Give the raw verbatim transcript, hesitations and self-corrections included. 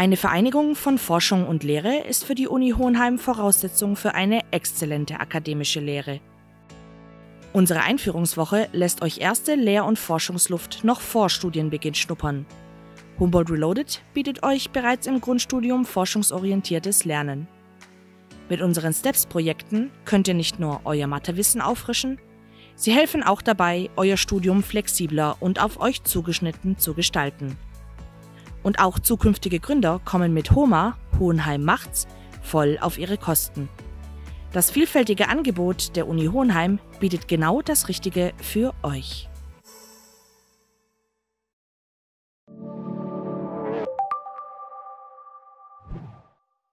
Eine Vereinigung von Forschung und Lehre ist für die Uni Hohenheim Voraussetzung für eine exzellente akademische Lehre. Unsere Einführungswoche lässt euch erste Lehr- und Forschungsluft noch vor Studienbeginn schnuppern. Humboldt Reloaded bietet euch bereits im Grundstudium forschungsorientiertes Lernen. Mit unseren STEPS-Projekten könnt ihr nicht nur euer Mathewissen auffrischen, sie helfen auch dabei, euer Studium flexibler und auf euch zugeschnitten zu gestalten. Und auch zukünftige Gründer kommen mit HOMA, Hohenheim macht's, voll auf ihre Kosten. Das vielfältige Angebot der Uni Hohenheim bietet genau das Richtige für euch.